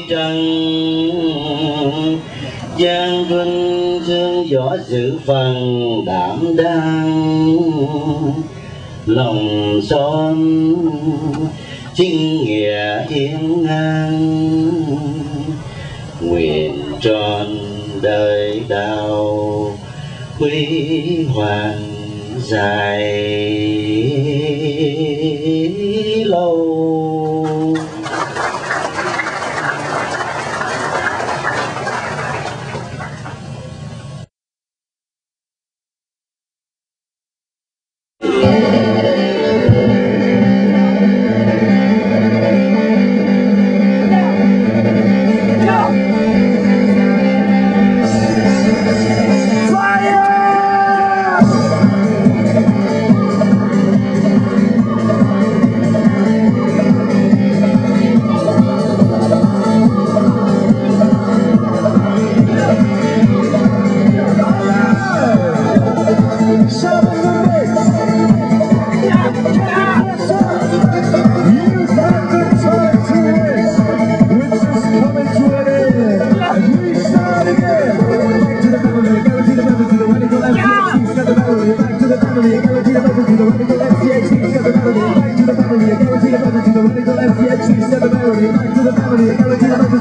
trần, Giang vinh dương võ giữ phần đảm đang, lòng son chính nghĩa yên ngang, nguyện tròn đời đạo huy hoàng dài lâu. Back to the family,